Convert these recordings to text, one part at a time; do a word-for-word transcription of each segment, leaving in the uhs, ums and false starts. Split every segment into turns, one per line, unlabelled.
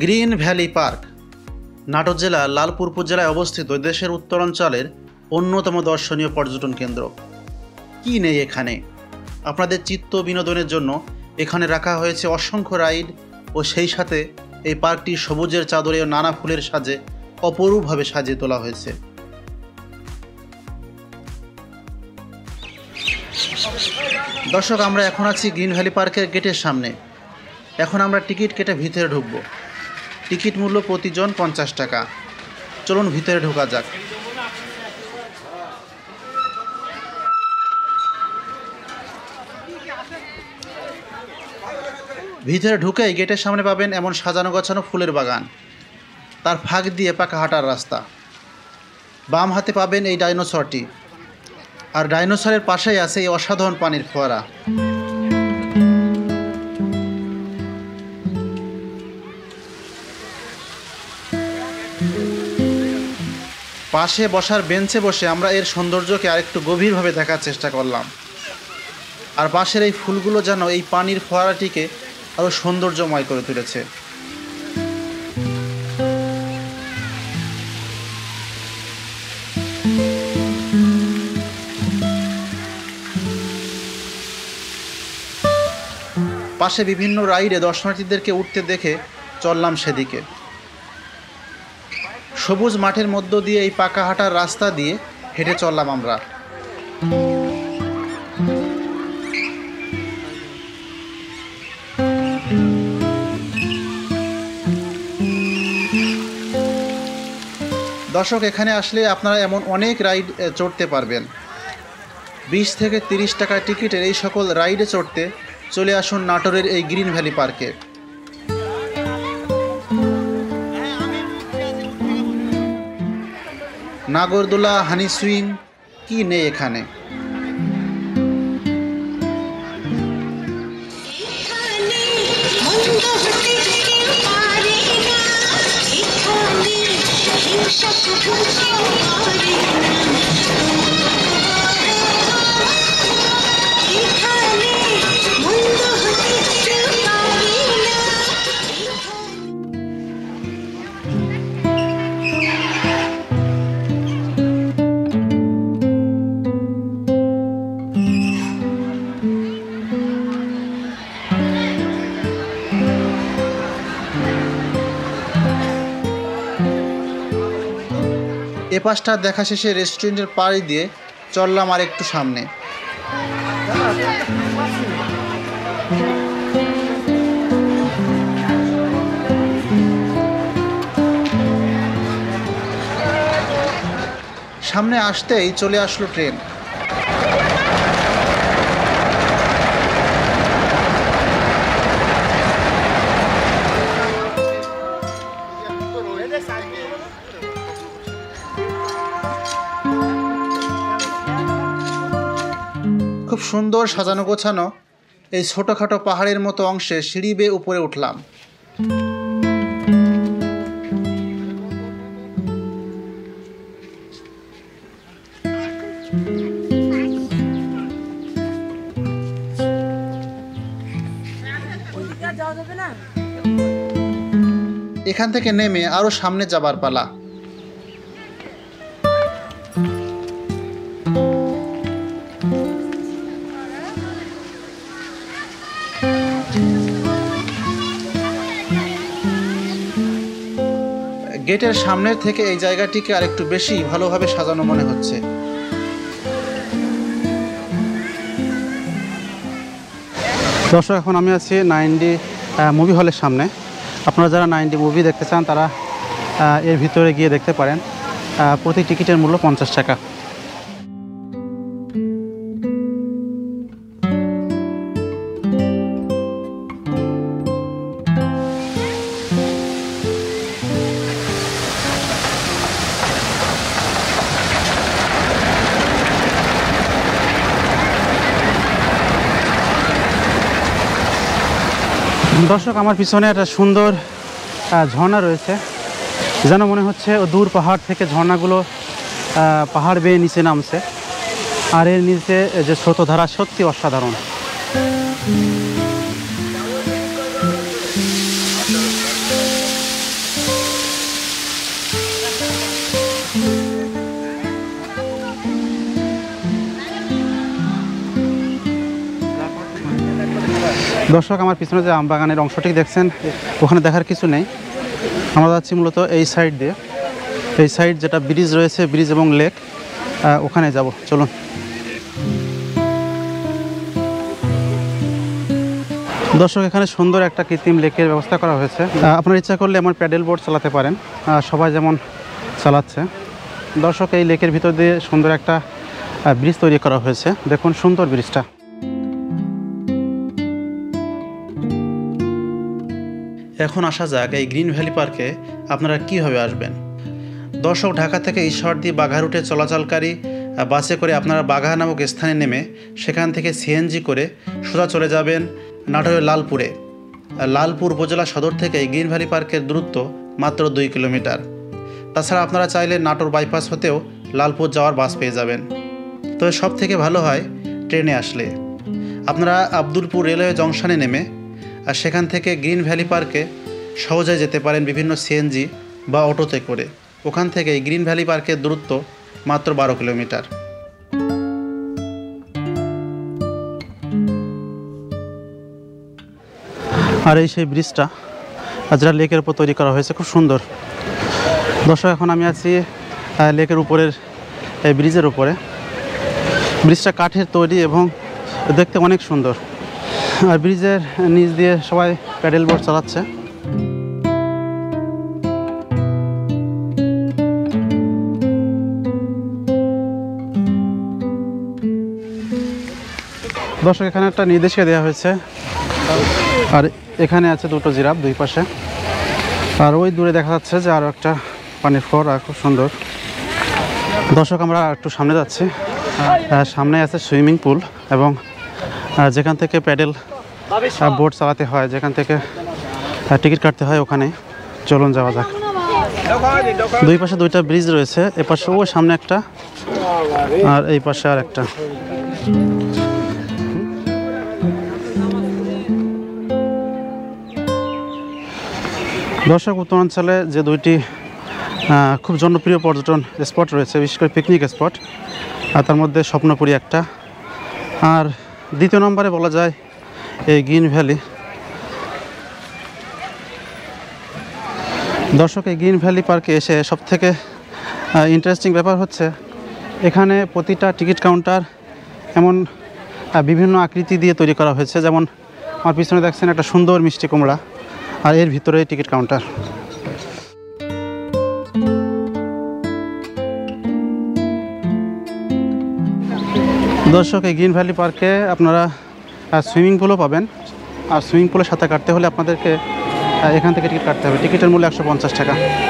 Green valley park Natore জেলার লালপুর উপজেলায় অবস্থিত দেশের উত্তরাঞ্চলের অন্যতম দর্শনীয় পর্যটন কেন্দ্র। কি নেই এখানে? আপনাদের চিত্ত বিনোদনের জন্য এখানে রাখা হয়েছে অসংখ্য রাইড ও সেই সাথে এই পার্কটি সবুজের চাদরে ও নানা ফুলের সাজে অপরূপভাবে সাজিয়ে তোলা হয়েছে। দর্শক, আমরা এখন আছি গ্রিন ভ্যালি পার্কের গেটের সামনে। এখন আমরা টিকিট কেটে ভিতরে ঢুকবো। টিকিট মূল্য প্রতিজন পঞ্চাশ টাকা। চলুন ভিতরে ঢোকা যাক। ভিতরে ঢুকেই গেটের সামনে পাবেন এমন সাজানো গোছানো ফুলের বাগান, তার ফাঁক দিয়ে পাকা হাঁটার রাস্তা। বাম হাতে পাবেন এই ডাইনোসরটি, আর ডাইনোসরের পাশেই আছে এই অসাধারণ পানির ফোয়ারা। পাশে বসার বেঞ্চে বসে আমরা এর সৌন্দর্যকে আরেকটু গভীরভাবে দেখার চেষ্টা করলাম। আর পাশের এই ফুলগুলো যেন এই পানির ফোয়ারাটিকে আরও সৌন্দর্যময় করে তুলেছে। পাশে বিভিন্ন রাইডে দর্শনার্থীদেরকে উঠতে দেখে চললাম সেদিকে। সবুজ মাঠের মধ্য দিয়ে এই পাকা হাঁটার রাস্তা দিয়ে হেঁটে চললাম আমরা। দর্শক, এখানে আসলে আপনারা এমন অনেক রাইড চড়তে পারবেন। বিশ থেকে তিরিশ টাকা টিকিটের এই সকল রাইডে চড়তে চলে আসুন নাটোরের এই গ্রিন ভ্যালি পার্কে। নাগরদোলা, হানি সুইং, কি নেই এখানে? এ পাশটা দেখা শেষে রেস্টুরেন্টের পাড়ি দিয়ে চললাম আর একটু সামনে। সামনে আসতেই চলে আসলো ট্রেন। খুব সুন্দর সাজানো গোছানো এই ছোটোখাটো পাহাড়ের মতো অংশে সিঁড়ি বেয়ে উপরে উঠলাম। এখান থেকে নেমে আরো সামনে যাবার পালা। গেটের সামনের থেকে এই জায়গাটিকে আরেকটু বেশি ভালোভাবে সাজানো মনে হচ্ছে। দর্শক, এখন আমি আছি নাইনডি মুভি হলের সামনে। আপনারা যারা নাইনডি মুভি দেখতে চান তারা এর ভিতরে গিয়ে দেখতে পারেন। প্রতি টিকিটের মূল্য পঞ্চাশ টাকা। দর্শক, আমার পিছনে একটা সুন্দর ঝর্ণা রয়েছে, যেন মনে হচ্ছে দূর পাহাড় থেকে ঝর্ণাগুলো পাহাড় বেয়ে নিচে নামছে। আর এর নিচে যে স্রোতধারা সত্যি অসাধারণ। দর্শক, আমার পিছনে যে আম বাগানের অংশটি দেখছেন, ওখানে দেখার কিছু নেই। আমরা যাচ্ছি মূলত এই সাইড দিয়ে, এই সাইড যেটা ব্রিজ রয়েছে, ব্রিজ এবং লেক, ওখানে যাব। চলুন। দর্শক, এখানে সুন্দর একটা কৃত্রিম লেকের ব্যবস্থা করা হয়েছে। আপনার ইচ্ছা করলে এমন প্যাডেল বোট চালাতে পারেন, সবাই যেমন চালাচ্ছে। দর্শক, এই লেকের ভিতর দিয়ে সুন্দর একটা ব্রিজ তৈরি করা হয়েছে। দেখুন সুন্দর ব্রিজটা। এখন আসা যাক এই গ্রিন ভ্যালি পার্কে আপনারা কীভাবে আসবেন। দর্শক, ঢাকা থেকে ঈশ্বরদী বাঘা রুটে চলাচলকারী বাসে করে আপনারা বাঘা নামক স্থানে নেমে সেখান থেকে সিএনজি করে সোজা চলে যাবেন নাটোরের লালপুরে। লালপুর উপজেলা সদর থেকে এই গ্রিন ভ্যালি পার্কের দূরত্ব মাত্র দুই কিলোমিটার। তাছাড়া আপনারা চাইলে নাটোর বাইপাস হতেও লালপুর যাওয়ার বাস পেয়ে যাবেন। তবে সব থেকে ভালো হয় ট্রেনে আসলে। আপনারা আব্দুলপুর রেলওয়ে জংশনে নেমে আর সেখান থেকে গ্রিন ভ্যালি পার্কে সহজে যেতে পারেন বিভিন্ন সিএনজি বা অটোতে করে। ওখান থেকে এই গ্রিন ভ্যালি পার্কের দূরত্ব মাত্র বারো কিলোমিটার। আর এই সেই ব্রিজটা যেটা লেকের উপর তৈরি করা হয়েছে, খুব সুন্দর। দর্শক, এখন আমি আছি লেকের উপরের এই ব্রিজের উপরে। ব্রিজটা কাঠের তৈরি এবং দেখতে অনেক সুন্দর। আর ব্রিজের নিচ দিয়ে সবাই প্যাডেল বোট চালাচ্ছে। দর্শক, এখানে একটা নির্দেশিকা দেওয়া হয়েছে। আর এখানে আছে দুটো জিরাফ দুই পাশে। আর ওই দূরে দেখা যাচ্ছে যে আরও একটা পানির ফোয়ারা, খুব সুন্দর। দর্শক, আমরা একটু সামনে যাচ্ছি। সামনে আছে সুইমিং পুল এবং যেখান থেকে প্যাডেল বোট চালাতে হয়, যেখান থেকে টিকিট কাটতে হয়, ওখানে চলুন যাওয়া যাক। দুই পাশে দুইটা ব্রিজ রয়েছে, এ পাশে ও সামনে একটা, আর এই পাশে আর একটা। দর্শক, উত্তরাঞ্চলে যে দুইটি খুব জনপ্রিয় পর্যটন স্পট রয়েছে, বিশেষ করে পিকনিক স্পট, আর তার মধ্যে স্বপ্নপুরী একটা, আর দ্বিতীয় নম্বরে বলা যায় এই গ্রিন ভ্যালি। দর্শক, এই গ্রিন ভ্যালি পার্কে এসে সবথেকে ইন্টারেস্টিং ব্যাপার হচ্ছে এখানে প্রতিটা টিকিট কাউন্টার এমন বিভিন্ন আকৃতি দিয়ে তৈরি করা হয়েছে। যেমন আমার পিছনে দেখছেন একটা সুন্দর মিষ্টি কুমড়া, আর এর ভিতরে টিকিট কাউন্টার। দর্শক, এই গ্রিন ভ্যালি পার্কে আপনারা সুইমিং পুলও পাবেন। আর সুইমিং পুলে সাঁতার কাটতে হলে আপনাদেরকে এখান থেকে টিকিট কাটতে হবে। টিকিটের মূল্য একশো পঞ্চাশ টাকা।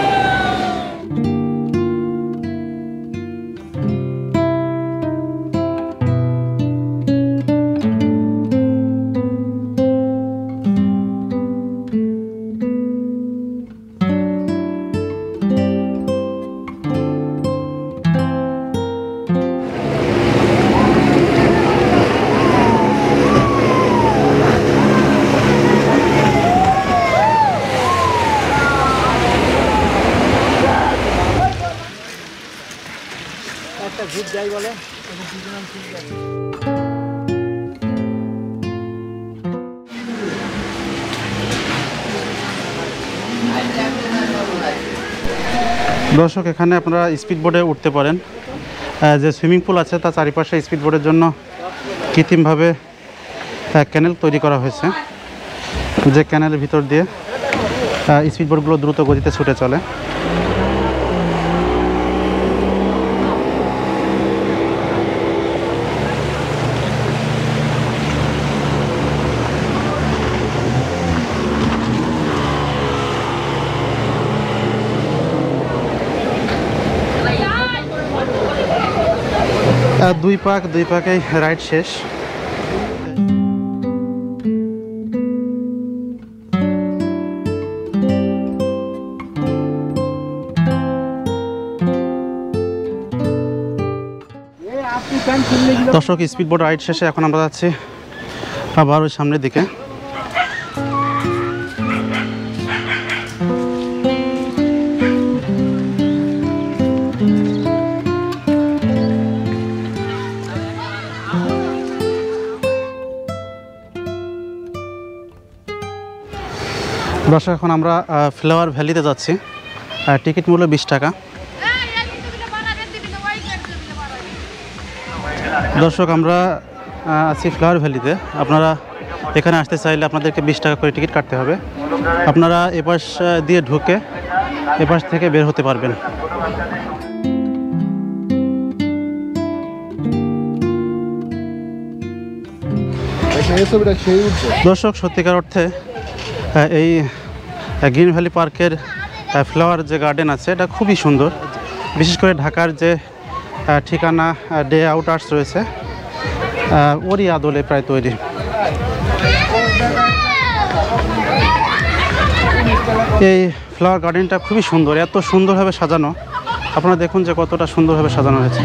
দর্শক, এখানে আপনারা স্পিড বোটে উঠতে পারেন। যে সুইমিং পুল আছে তার চারিপাশে স্পিড বোটের জন্য কৃত্রিমভাবে ক্যানেল তৈরি করা হয়েছে, যে ক্যানেলের ভিতর দিয়ে স্পিড বোটগুলো দ্রুত গতিতে ছুটে চলে। দুই পাক দুই পাকেই রাইড শেষ। দর্শক, স্পিড বোট রাইড শেষে এখন আমরা যাচ্ছি আবার ওই সামনের দিকে। দর্শক, এখন আমরা ফ্লাওয়ার ভ্যালিতে যাচ্ছি। টিকিট মূল্য বিশ টাকা। দর্শক, আমরা আছি ফ্লাওয়ার ভ্যালিতে। আপনারা এখানে আসতে চাইলে আপনাদেরকে বিশ টাকা করে টিকিট কাটতে হবে। আপনারা এপাশ দিয়ে ঢুকে এপাশ থেকে বের হতে পারবেন। দর্শক, সত্যিকার অর্থে এই গ্রিন ভ্যালি পার্কের ফ্লাওয়ার যে গার্ডেন আছে এটা খুবই সুন্দর। বিশেষ করে ঢাকার যে ঠিকানা ডে আউটার্স রয়েছে ওরই আদলে প্রায় তৈরি। এই ফ্লাওয়ার গার্ডেনটা খুবই সুন্দর, এত সুন্দরভাবে সাজানো। আপনারা দেখুন যে কতটা সুন্দরভাবে সাজানো হয়েছে।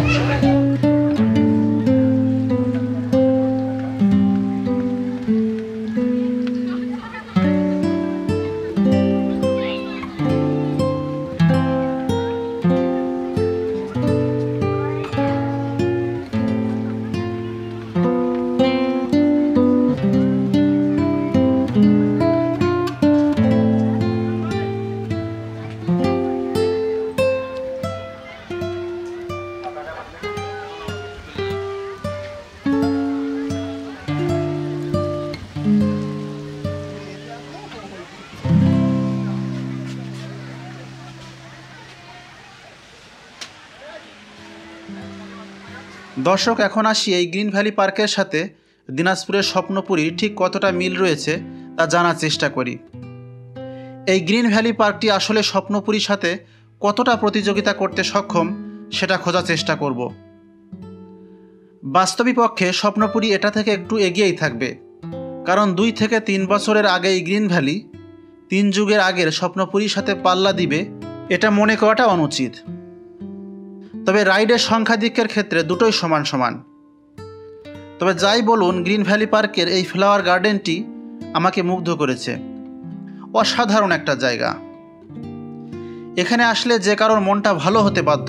দর্শক, এখন আসি এই গ্রিন ভ্যালি পার্কের সাথে দিনাজপুরের স্বপ্নপুরী ঠিক কতটা মিল রয়েছে তা জানার চেষ্টা করি। এই গ্রিন ভ্যালি পার্কটি আসলে স্বপ্নপুরীর সাথে কতটা প্রতিযোগিতা করতে সক্ষম সেটা খোঁজার চেষ্টা করব। বাস্তবিক পক্ষে স্বপ্নপুরী এটা থেকে একটু এগিয়েই থাকবে, কারণ দুই থেকে তিন বছরের আগে এই গ্রিন ভ্যালি তিন যুগের আগের স্বপ্নপুরীর সাথে পাল্লা দিবে এটা মনে করাটা অনুচিত। তবে রাইডের সংখ্যাধিক্যের ক্ষেত্রে দুটোই সমান সমান। তবে যাই বলুন, গ্রিন ভ্যালি পার্কের এই ফ্লাওয়ার গার্ডেনটি আমাকে মুগ্ধ করেছে। অসাধারণ একটা জায়গা। এখানে আসলে যে কারোর মনটা ভালো হতে বাধ্য।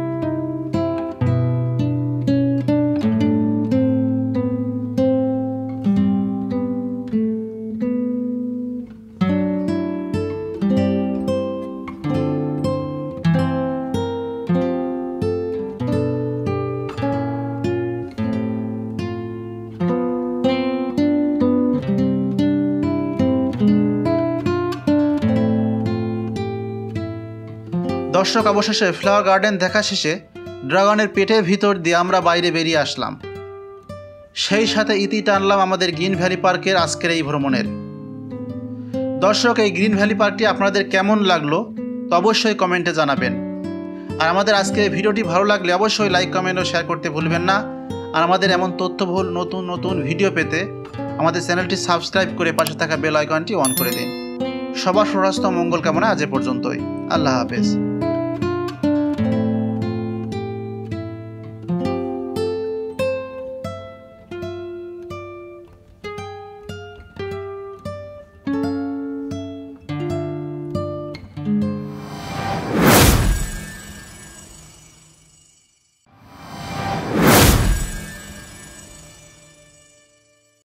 দর্শক, অবশেষে ফ্লাওয়ার গার্ডেন দেখা শেষে ড্রাগনের পেটের ভিতর দিয়ে আমরা বাইরে বেরিয়ে আসলাম। সেই সাথে ইতি টানলাম আমাদের গ্রিন ভ্যালি পার্কের আজকের এই ভ্রমণের। দর্শক, এই গ্রিন ভ্যালি পার্কটি আপনাদের কেমন লাগলো তো অবশ্যই কমেন্টে জানাবেন। আর আমাদের আজকের এই ভিডিওটি ভালো লাগলে অবশ্যই লাইক, কমেন্ট ও শেয়ার করতে ভুলবেন না। আর আমাদের এমন তথ্যবহুল নতুন নতুন ভিডিও পেতে আমাদের চ্যানেলটি সাবস্ক্রাইব করে পাশে থাকা বেল আইকনটি অন করে দিন। সবার সুস্বাস্থ্য মঙ্গল কামনা আজ এ পর্যন্তই। আল্লাহ হাফেজ।